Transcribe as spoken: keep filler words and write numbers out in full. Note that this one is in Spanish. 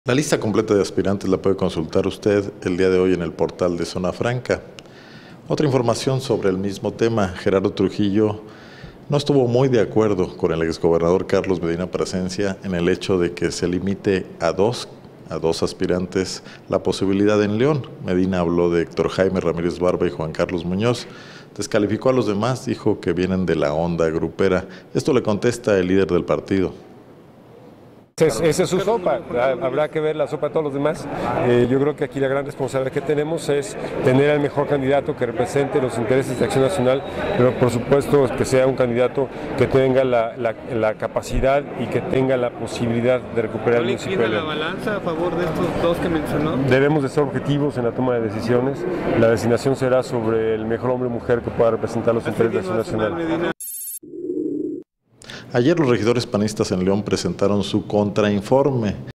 La lista completa de aspirantes la puede consultar usted el día de hoy en el portal de Zona Franca. Otra información sobre el mismo tema: Gerardo Trujillo no estuvo muy de acuerdo con el exgobernador Carlos Medina Plasencia en el hecho de que se limite a dos, a dos aspirantes la posibilidad en León. Medina habló de Héctor Jaime Ramírez Barba y Juan Carlos Muñoz. Descalificó a los demás, dijo que vienen de la onda grupera. Esto le contesta el líder del partido. Esa es su sopa, habrá que ver la sopa de todos los demás. Eh, yo creo que aquí la gran responsabilidad que tenemos es tener al mejor candidato que represente los intereses de Acción Nacional, pero por supuesto que sea un candidato que tenga la, la, la capacidad y que tenga la posibilidad de recuperar el municipio. ¿No le inclina la balanza a favor de estos dos que mencionó? Debemos de ser objetivos en la toma de decisiones. La designación será sobre el mejor hombre o mujer que pueda representar los intereses de Acción Nacional. Ayer los regidores panistas en León presentaron su contrainforme.